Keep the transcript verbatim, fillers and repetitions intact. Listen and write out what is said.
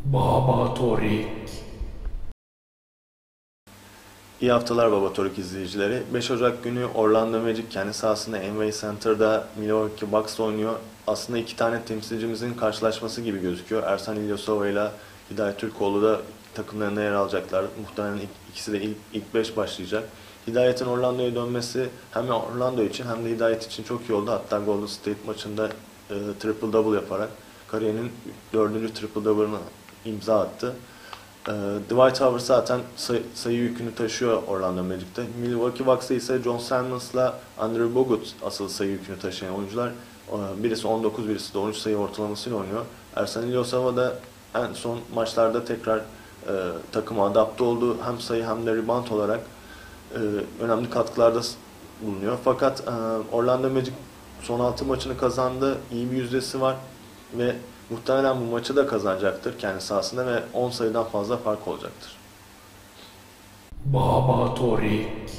Baba Torik. İyi haftalar Baba Torik izleyicileri. beş Ocak günü Orlando Magic kendi sahasında Amway Center'da Milwaukee Bucks'la oynuyor. Aslında iki tane temsilcimizin karşılaşması gibi gözüküyor. Ersan İlyasova ile Hidayet Türkoğlu da takımlarında yer alacaklar. Muhtemelen ikisi de ilk, ilk beş başlayacak. Hidayet'in Orlando'ya dönmesi hem Orlando için hem de Hidayet için çok iyi oldu. Hatta Golden State maçında e, triple double yaparak kariyerinin dördüncü triple double'ını imza attı. Dwight Howard zaten sayı, sayı yükünü taşıyor Orlando Magic'te. Milwaukee Bucks'ta ise John Simmons'la Andrew Bogut asıl sayı yükünü taşıyan oyuncular. Birisi on dokuz, birisi de on üç sayı ortalamasıyla oynuyor. Ersan İlyasova da en son maçlarda tekrar e, takıma adapte oldu. Hem sayı hem de rebound olarak e, önemli katkılarda bulunuyor. Fakat e, Orlando Magic son altı maçını kazandı. İyi bir yüzdesi var ve muhtemelen bu maçı da kazanacaktır kendi sahasında ve on sayıdan fazla fark olacaktır. Baba Torik.